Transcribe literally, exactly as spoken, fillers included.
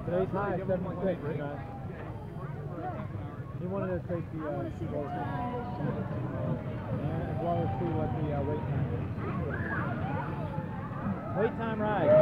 Today's high is seventy-six, right? He wanted to take the uh, two goals and as well as see what the uh, wait time is. Wait time ride.